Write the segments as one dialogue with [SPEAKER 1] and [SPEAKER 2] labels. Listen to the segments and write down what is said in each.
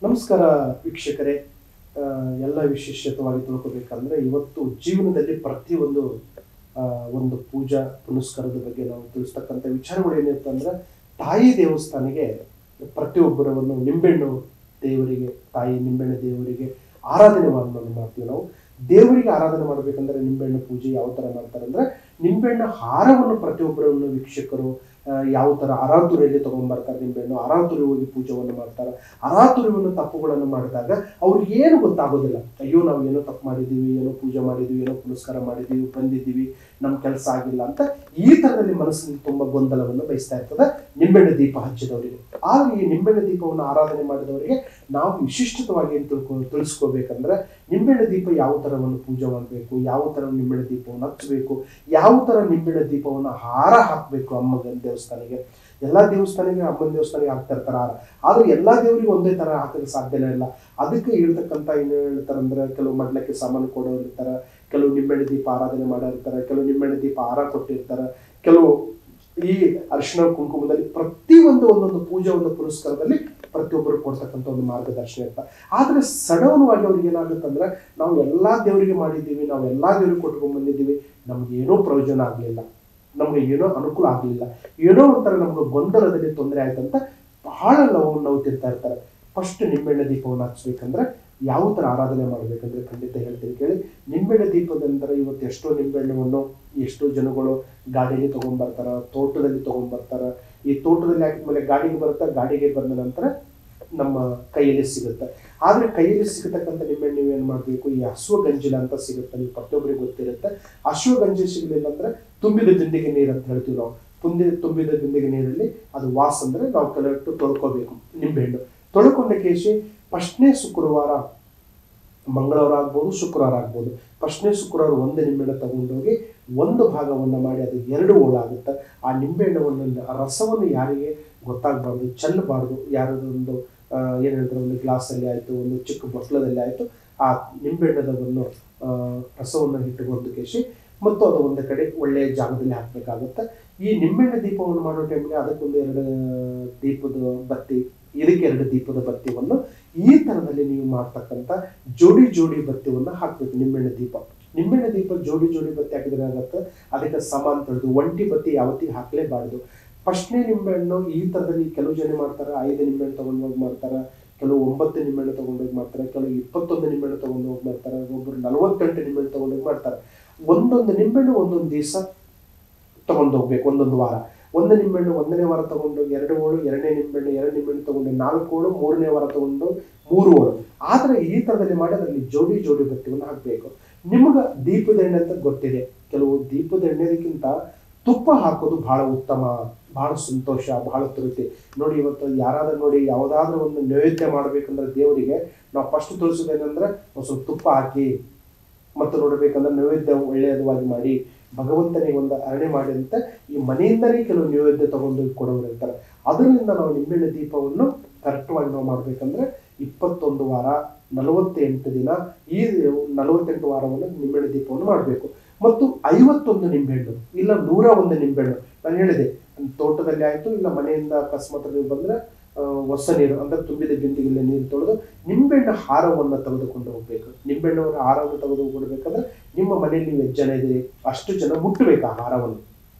[SPEAKER 1] ನಮಸ್ಕಾರ ವೀಕ್ಷಕರೇ. ಎಲ್ಲ ವಿಶೇಷವಾಗಿ ತಿಳ್ಕೋಬೇಕಂದ್ರೆ ಇವತ್ತು ಜೀವನದಲ್ಲಿ ಪ್ರತಿಯೊಂದು ಒಂದು ಪೂಜಾ ಪುನಸ್ಕಾರದ ಬಗ್ಗೆ ನಾವು ತಿಳಿಸ್ತಕ್ಕಂಥ ವಿಚಾರಗಳು ಏನಿರುತ್ತೆ ಅಂದ್ರೆ ತಾಯಿ ದೇವಸ್ಥಾನಕ್ಕೆ ಪ್ರತಿಯೊಬ್ಬರವನ್ನು ನಿಂಬೆಹಣ್ಣು ದೇವರಿಗೆ, ತಾಯಿ ನಿಂಬೆಹಣ್ಣು ದೇವರಿಗೆ ಆರಾಧನೆ ಮಾಡ್ತೀವಿ. ನಾವು ದೇವರಿಗೆ ಆರಾಧನೆ ಮಾಡಬೇಕಂದ್ರೆ ನಿಂಬೆಹಣ್ಣು ಪೂಜೆ ಯಾವ ತರ ಮಾಡ್ತಾರೆ ಅಂದ್ರೆ ನಿಂಬೆಹಣ್ಣು ಹಾರವನ್ನು ಪ್ರತಿಯೊಬ್ಬರನ್ನು ವೀಕ್ಷಕರು ಯಾವ ತರ ಅರಾತುರಿಯಲ್ಲಿ ತಗೊಂಡ್ಬರ್ತಾರೆ. ನಿಂಬೆಹಣ್ಣು ಅರಾತುರಿ ಹೋಗಿ ಪೂಜೆಯನ್ನು ಮಾಡ್ತಾರೆ. ಅರಾತುರಿಯನ್ನು ತಪ್ಪುಗಳನ್ನು ಮಾಡಿದಾಗ ಅವ್ರಿಗೆ ಏನು ಗೊತ್ತಾಗೋದಿಲ್ಲ. ಅಯ್ಯೋ ನಾವು ಏನೋ ತಪ್ಪು ಮಾಡಿದ್ದೀವಿ, ಏನೋ ಪೂಜೆ ಮಾಡಿದ್ದೀವಿ, ಏನೋ ಪುನಸ್ಕಾರ ಮಾಡಿದ್ದೀವಿ, ಬಂದಿದ್ದೀವಿ, ನಮ್ಮ ಕೆಲಸ ಆಗಿಲ್ಲ ಅಂತ ಈ ತರದಲ್ಲಿ ಮನಸ್ಸಿನಲ್ಲಿ ತುಂಬಾ ಗೊಂದಲವನ್ನು ಬಯಸ್ತಾ ಇರ್ತದೆ ನಿಂಬೆಹಣ್ಣು ದೀಪ ಹಚ್ಚಿದವರಿಗೆ. ಆದ್ರೆ ಈ ನಿಂಬೆಹಣ್ಣು ದೀಪವನ್ನು ಆರಾಧನೆ ಮಾಡಿದವರಿಗೆ ನಾವು ವಿಶಿಷ್ಟವಾಗಿ ಏನು ತಿಳಿಸ್ಕೋಬೇಕಂದ್ರೆ ನಿಂಬೆಹಣ್ಣು ದೀಪ ಯಾವ ತರವನ್ನು ಪೂಜೆ ಮಾಡಬೇಕು, ಯಾವ ತರ ನಿಂಬೆಹಣ್ಣು ದೀಪವನ್ನು ಹಚ್ಚಬೇಕು, ಯಾವ ತರ ನಿಂಬೆಹಣ್ಣು ದೀಪವನ್ನು ಹಾರ ಹಾಕಬೇಕು. ಅಮ್ಮನ ದೇವಸ್ಥಾನಕ್ಕೆ, ಎಲ್ಲಾ ದೇವಸ್ಥಾನಕ್ಕೆ ಅಮ್ಮನ ದೇವಸ್ಥಾನಕ್ಕೆ ಹಾಕ್ತಾ ಇರ್ತಾರ ಹಾರ, ಆದ್ರೂ ಎಲ್ಲಾ ದೇವರಿಗೆ ಒಂದೇ ತರ ಹಾಕಲು ಸಾಧ್ಯನೇ ಇಲ್ಲ. ಅದಕ್ಕೆ ಇರ್ತಕ್ಕಂಥ ಏನು ಹೇಳ್ತಾರೆ ಅಂದ್ರೆ ಕೆಲವು ಮಡ್ಲಕ್ಕೆ ಸಾಮಾನು ಕೊಡೋರು ಇರ್ತಾರ, ಕೆಲವು ನಿಂಬೆಹಣ್ಣು ದೀಪ ಆರಾಧನೆ ಮಾಡಿರ್ತಾರೆ, ಕೆಲವು ನಿಂಬೆಹಣ್ಣು ದೀಪ ಹಾರ ಕೊಟ್ಟಿರ್ತಾರ, ಕೆಲವು ಈ ಅರಿಶಿಣ ಕುಂಕುಮದಲ್ಲಿ ಪ್ರತಿಯೊಂದು ಒಂದೊಂದು ಪೂಜೆ ಒಂದು ಪುರಸ್ಕಾರದಲ್ಲಿ ಪ್ರತಿಯೊಬ್ಬರು ಕೊಡ್ತಕ್ಕಂಥ ಒಂದು ಮಾರ್ಗದರ್ಶನ ಇರ್ತಾರೆ. ಆದ್ರೆ ಸಡನ್ವಾಗಿ ಅವ್ರಿಗೆ ಏನಾಗುತ್ತಂದ್ರೆ ನಾವು ಎಲ್ಲಾ ದೇವರಿಗೆ ಮಾಡಿದ್ದೀವಿ, ನಾವು ಎಲ್ಲಾ ದೇವರಿಗೆ ಕೊಟ್ಕೊಂಡ್ ಬಂದಿದ್ದೀವಿ, ನಮ್ಗೆ ಏನೋ ಪ್ರಯೋಜನ ಆಗ್ಲಿಲ್ಲ, ನಮ್ಗೆ ಏನೋ ಅನುಕೂಲ ಆಗ್ಲಿಲ್ಲ, ಏನೋ ಒಂಥರ ನಮ್ಗೆ ಗೊಂದಲದಲ್ಲಿ ತೊಂದರೆ ಆಯ್ತಂತ ಬಹಳ ನೋವು ತಿರ್ತಾ ಇರ್ತಾರೆ. ಫಸ್ಟ್ ನಿಂಬೆಹಣ್ಣು ದೀಪವನ್ನು ಹಚ್ಬೇಕಂದ್ರೆ ಯಾವ ತರ ಆರಾಧನೆ ಮಾಡ್ಬೇಕಂದ್ರೆ ಖಂಡಿತ ಹೇಳ್ತೀನಿ ಕೇಳಿ. ನಿಂಬೆಹಣ್ಣು ದೀಪದಂದ್ರೆ ಇವತ್ತು ಎಷ್ಟೋ ನಿಂಬೆಹಣ್ಣವನ್ನು ಎಷ್ಟೋ ಜನಗಳು ಗಾಡಿಗೆ ತಗೊಂಡ್ಬರ್ತಾರ, ತೋಟದಲ್ಲಿ ತಗೊಂಡ್ಬರ್ತಾರ. ಈ ತೋಟದಲ್ಲಿ ಹಾಕಿದ್ಮೇಲೆ ಗಾಡಿಗೆ ಬರುತ್ತಾ, ಗಾಡಿಗೆ ಬಂದ ನಂತರ ನಮ್ಮ ಕೈಯಲ್ಲಿ ಸಿಗುತ್ತೆ. ಆದ್ರೆ ಕೈಯಲ್ಲಿ ಸಿಗತಕ್ಕಂಥ ನಿಂಬೆಹಣ್ಣು ನೀವು ಏನ್ ಮಾಡ್ಬೇಕು, ಈ ಅಶ್ವಗಂಜಿಲ ಅಂತ ಸಿಗುತ್ತೆ, ನೀವು ಪ್ರತಿಯೊಬ್ಬರಿಗೆ ಗೊತ್ತಿರುತ್ತೆ. ಅಶ್ವಗಂಜಿ ಸಿಗಲಿಲ್ಲ ಅಂದ್ರೆ ತುಂಬಿದ ದಿಂಡಿಗೆ ನೀರು ಅಂತ ಹೇಳ್ತೀವಿ ನಾವು. ತುಂಬಿದ ದಿಂಡಿಗೆ ನೀರಲ್ಲಿ ಅದು ವಾಸ ಅಂದ್ರೆ ನಾವು ಕೆಲವಟ್ಟು ತೊಳ್ಕೋಬೇಕು. ನಿಂಬೆಹಣ್ಣು ತೊಳ್ಕೊಂಡ ಕೇಶಿ ಫಸ್ಟ್ನೇ ಶುಕ್ರವಾರ, ಮಂಗಳವಾರ ಆಗ್ಬೋದು, ಶುಕ್ರವಾರ ಆಗ್ಬೋದು, ಫಸ್ಟ್ನೇ ಶುಕ್ರವಾರ ಒಂದು ನಿಂಬೆಹಣ್ಣು ತಗೊಂಡೋಗಿ ಒಂದು ಭಾಗವನ್ನು ಮಾಡಿ ಅದು 2 ಹೋಳಾಗುತ್ತೆ. ಆ ನಿಂಬೆಹಣ್ಣವನ್ನು ರಸವನ್ನು ಯಾರಿಗೆ ಗೊತ್ತಾಗಬಾರ್ದು, ಚೆಲ್ಲಬಾರ್ದು. ಯಾರದೊಂದು ಏನ್ ಹೇಳ್ತಾರೆ, ಒಂದು ಗ್ಲಾಸಲ್ಲಿ ಆಯ್ತು, ಒಂದು ಚಿಕ್ಕ ಬೊಟ್ಲದಲ್ಲಿ ಆಯ್ತು, ಆ ನಿಂಬೆಹಣ್ಣದವನ್ನು ರಸವನ್ನು ಇಟ್ಟುಕೊಂಡು ಕೇಶಿ ಮತ್ತು ಅದು ಒಂದು ಕಡೆ ಒಳ್ಳೆಯ ಜಾಗದಲ್ಲಿ ಹಾಕ್ಬೇಕಾಗುತ್ತೆ. ಈ ನಿಂಬೆಹಣ್ಣು ದೀಪವನ್ನು ಮಾಡೋ ಟೈಮ್ಗೆ ಅದಕ್ಕೊಂದು 2 ದೀಪದ ಬತ್ತಿ, ಇದಕ್ಕೆ 2 ದೀಪದ ಬತ್ತಿಯನ್ನು ಈ ತರದಲ್ಲಿ ನೀವು ಮಾಡ್ತಕ್ಕಂಥ ಜೋಡಿ ಬತ್ತಿಯನ್ನು ಹಾಕ್ಬೇಕು. ನಿಂಬೆಹಣ್ಣು ದೀಪ ಜೋಡಿ ಬತ್ತಿ ಹಾಕಿದ್ರೆ ಆಗತ್ತೆ, ಅದಕ್ಕೆ ಸಮ ಅಂತ ಹೇಳಿದ್ರು. ಒಂಟಿ ಬತ್ತಿ ಯಾವತ್ತಿಗೆ ಹಾಕ್ಲೇಬಾರ್ದು. ಫಸ್ಟ್ನೇ ನಿಂಬೆಹಣ್ಣು ಈ ತರದಲ್ಲಿ ಕೆಲವು ಜನ ಮಾಡ್ತಾರೆ, 5 ನಿಂಬೆಹಣ್ಣು ತಗೊಂಡೋಗಿ ಮಾಡ್ತಾರೆ, ಕೆಲವು 9 ನಿಂಬೆಹಣ್ಣು ತಗೊಂಡೋಗಿ ಮಾಡ್ತಾರೆ, ಕೆಲವು 21 ನಿಂಬೆಹಣ್ಣು ತಗೊಂಡೋಗಿ ಮಾಡ್ತಾರೆ, ಒಬ್ಬರು 48 ನಿಂಬೆಹಣ್ಣು ತಗೊಂಡೋಗಿ ಮಾಡ್ತಾರೆ. ಒಂದೊಂದು ನಿಂಬೆಹಣ್ಣು ಒಂದೊಂದು ದಿವಸ ತಗೊಂಡು ಹೋಗ್ಬೇಕು, ಒಂದೊಂದು ವಾರ. ಒಂದು ನಿಂಬೆಹಣ್ಣು 1ನೇ ವಾರ ತಗೊಂಡು 2 ಹೋಳು, 2ನೇ ನಿಂಬೆಹಣ್ಣು 2 ನಿಂಬೆಹಣ್ಣು ತಗೊಂಡು 4 ಹೋಳು, 3ನೇ ವಾರ ತಗೊಂಡು 3 ಹೋಳು. ಆದ್ರೆ ಈ ತರದಲ್ಲಿ ಮಾಡಿ ಅದರಲ್ಲಿ ಜೋಡಿ ಬತ್ತಿಯನ್ನು ಹಾಕ್ಬೇಕು. ನಿಮ್ಗ ದೀಪದ ಎಣ್ಣೆ ಅಂತ ಗೊತ್ತಿದೆ, ಕೆಲವು ದೀಪದ ಎಣ್ಣೆದಕ್ಕಿಂತ ತುಪ್ಪ ಹಾಕೋದು ಬಹಳ ಉತ್ತಮ, ಬಹಳ ಸಂತೋಷ, ಬಹಳ ತೃಪ್ತಿ. ನೋಡಿ ಇವತ್ತು ಯಾರಾದ್ರೂ ನೋಡಿ ಯಾವುದಾದ್ರೂ ಒಂದು ನೈವೇದ್ಯ ಮಾಡ್ಬೇಕಂದ್ರೆ ದೇವರಿಗೆ ನಾವು ಫಸ್ಟ್ ತೋರಿಸೋದೇನಂದ್ರೆ ಒಂದು ಸ್ವಲ್ಪ ತುಪ್ಪ ಹಾಕಿ ಮತ್ತು ನೋಡ್ಬೇಕಂದ್ರೆ ನೈವೇದ್ಯ ಒಳ್ಳೆಯದವಾಗಿ ಮಾಡಿ ಭಗವಂತನಿಗೆ ಒಂದು ಅರಣೆ ಮಾಡಿ ಅಂತ ಈ ಮನೆಯಿಂದಲೇ ಕೆಲವು ನೈವೇದ್ಯ ತಗೊಂಡು ಕೊಡೋರು ಇರ್ತಾರೆ. ಅದರಿಂದ ನಾವು ನಿಂಬೆಹಣ್ಣು ದೀಪವನ್ನು ಕರೆಕ್ಟ್ವಾಗಿ ನಾವು ಮಾಡ್ಬೇಕಂದ್ರೆ 21 ವಾರ 48 ದಿನ, ಈ 48 ವಾರವನ್ನು ನಿಂಬೆಹಣ್ಣು ದೀಪವನ್ನು ಮಾಡಬೇಕು. ಮತ್ತು 51 ನಿಂಬೆಹಣ್ಣು ಇಲ್ಲ 101 ನಿಂಬೆಹಣ್ಣು, ನಾನು ಹೇಳಿದೆ ತೋಟದಲ್ಲಿ ಆಯ್ತು ಇಲ್ಲ ಮನೆಯಿಂದ ಅಕಸ್ಮಾತ್ ನೀವು ಬಂದ್ರೆ ಹೊಸ ನೀರು ಅಂದ್ರೆ ತುಂಬಿದ ಬಿಂದಿಗೆಲ್ಲ ನೀರು ತೊಳೆದು ನಿಂಬೆಹಣ್ಣು ಹಾರವನ್ನು ತೆಗೆದುಕೊಂಡು ಹೋಗ್ಬೇಕು. ನಿಂಬೆಹಣ್ಣು ಹಾರವನ್ನು ತೆಗೆದುಕೊಡ್ಬೇಕಂದ್ರೆ ನಿಮ್ಮ ಮನೆಯಲ್ಲಿ ನೀವು ಎಷ್ಟು ಜನ ಇದ್ದೀರಿ ಅಷ್ಟು ಜನ ಮುಟ್ಟಬೇಕು ಆ ಹಾರವನ್ನು.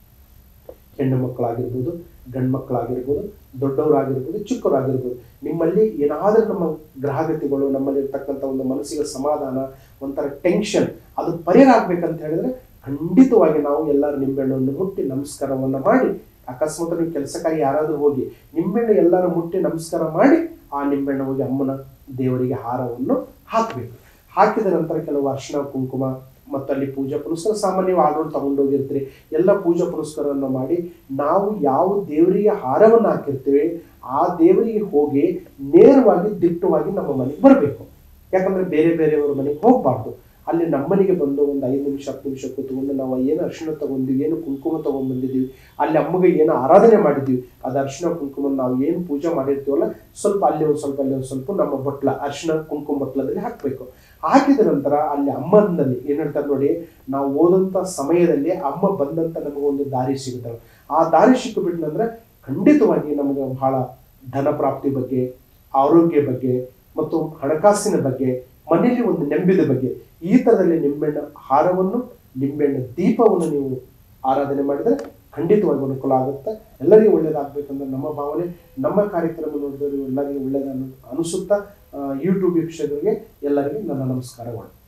[SPEAKER 1] ಹೆಣ್ಣು ಮಕ್ಕಳಾಗಿರ್ಬೋದು, ಗಂಡು ಮಕ್ಕಳಾಗಿರ್ಬೋದು, ದೊಡ್ಡವರಾಗಿರ್ಬೋದು, ಚಿಕ್ಕವರಾಗಿರ್ಬೋದು. ನಿಮ್ಮಲ್ಲಿ ಏನಾದರೂ ನಮ್ಮ ಗ್ರಹಗತಿಗಳು, ನಮ್ಮಲ್ಲಿ ಇರ್ತಕ್ಕಂಥ ಒಂದು ಮನಸ್ಸಿಗೆ ಸಮಾಧಾನ, ಒಂಥರ ಟೆನ್ಷನ್ ಅದು ಪರಿಹಾರ ಆಗ್ಬೇಕಂತ ಹೇಳಿದ್ರೆ ಖಂಡಿತವಾಗಿ ನಾವು ಎಲ್ಲರೂ ನಿಂಬೆಹಣ್ಣನ್ನು ಮುಟ್ಟಿ ನಮಸ್ಕಾರವನ್ನ ಮಾಡಿ, ಅಕಸ್ಮಾತ್ ನೀವು ಕೆಲಸಕ್ಕಾಗಿ ಯಾರಾದ್ರೂ ಹೋಗಿ ನಿಂಬೆಹಣ್ಣು ಎಲ್ಲರೂ ಮುಟ್ಟಿ ನಮಸ್ಕಾರ ಮಾಡಿ ಆ ನಿಂಬೆಹಣ್ಣು ಹೋಗಿ ಅಮ್ಮನ ದೇವರಿಗೆ ಹಾರವನ್ನು ಹಾಕಬೇಕು. ಹಾಕಿದ ನಂತರ ಕೆಲವು ಅರಿಶಿಣ ಕುಂಕುಮ ಮತ್ತು ಅಲ್ಲಿ ಪೂಜಾ ಪುನಸ್ಕಾರ ಸಾಮಾನ್ಯವಾಗಿ ಆರ್ಡರ್ ತಗೊಂಡೋಗಿರ್ತೀರಿ. ಎಲ್ಲ ಪೂಜಾ ಪುನಸ್ಕಾರವನ್ನು ಮಾಡಿ ನಾವು ಯಾವ ದೇವರಿಗೆ ಹಾರವನ್ನು ಹಾಕಿರ್ತೀವಿ ಆ ದೇವರಿಗೆ ಹೋಗಿ ನೇರವಾಗಿ ದಿಟ್ಟವಾಗಿ ನಮ್ಮ ಮನೆಗೆ ಬರಬೇಕು. ಯಾಕಂದ್ರೆ ಬೇರೆಯವರ ಮನೆಗೆ ಹೋಗ್ಬಾರ್ದು. ಅಲ್ಲಿ ನಮ್ಮನೆಗೆ ಬಂದು ಒಂದು 5 ನಿಮಿಷ 10 ನಿಮಿಷ ಕೂತ್ಕೊಂಡು ನಾವು ಏನು ಅರಿಶಿಣ ತಗೊಂಡಿವಿ, ಏನು ಕುಂಕುಮ ತಗೊಂಡ್ ಬಂದಿದ್ದೀವಿ, ಅಲ್ಲಿ ಅಮ್ಮಗೆ ಏನು ಆರಾಧನೆ ಮಾಡಿದ್ದೀವಿ, ಅದು ಅರಿಶಿಣ ಕುಂಕುಮ ನಾವು ಏನು ಪೂಜೆ ಮಾಡಿರ್ತೀವಲ್ಲ ಸ್ವಲ್ಪ ಅಲ್ಲಿ ಒಂದು ಸ್ವಲ್ಪ ಅಲ್ಲಿ ಒಂದು ಸ್ವಲ್ಪ ನಮ್ಮ ಬಟ್ಲ ಅರಿಶಿಣ ಕುಂಕುಮ ಬಟ್ಲದಲ್ಲಿ ಹಾಕ್ಬೇಕು. ಹಾಕಿದ ನಂತರ ಅಲ್ಲಿ ಅಮ್ಮನಲ್ಲಿ ಏನ್ ಹೇಳ್ತಾರೆ ನೋಡಿ, ನಾವು ಓದಂತ ಸಮಯದಲ್ಲಿ ಅಮ್ಮ ಬಂದಂತ ನಮಗೊಂದು ದಾರಿ ಸಿಗುತ್ತಲ್ಲ, ಆ ದಾರಿ ಸಿಕ್ಕಿಬಿಟ್ನಂದ್ರೆ ಖಂಡಿತವಾಗಿ ನಮಗೆ ಬಹಳ ಧನ ಪ್ರಾಪ್ತಿ ಬಗ್ಗೆ, ಆರೋಗ್ಯ ಬಗ್ಗೆ, ಮತ್ತು ಹಣಕಾಸಿನ ಬಗ್ಗೆ, ಮನೆಯಲ್ಲಿ ಒಂದು ನೆಮ್ಮದಿ ಬಗ್ಗೆ, ಈ ಥರದಲ್ಲಿ ನಿಂಬೆಹಣ್ಣು ಹಾರವನ್ನು, ನಿಂಬೆಹಣ್ಣು ದೀಪವನ್ನು ನೀವು ಆರಾಧನೆ ಮಾಡಿದರೆ ಖಂಡಿತವಾಗಿ ಅನುಕೂಲ ಆಗುತ್ತೆ. ಎಲ್ಲರಿಗೂ ಒಳ್ಳೇದಾಗಬೇಕಂದ್ರೆ ನಮ್ಮ ಭಾವನೆ. ನಮ್ಮ ಕಾರ್ಯಕ್ರಮ ನೋಡಿದವರು ಎಲ್ಲರಿಗೂ ಒಳ್ಳೆಯದನ್ನು ಅನಿಸುತ್ತಾ ಯೂಟ್ಯೂಬ್ ವೀಕ್ಷಕರಿಗೆ ಎಲ್ಲರಿಗೂ ನನ್ನ ನಮಸ್ಕಾರಗಳು.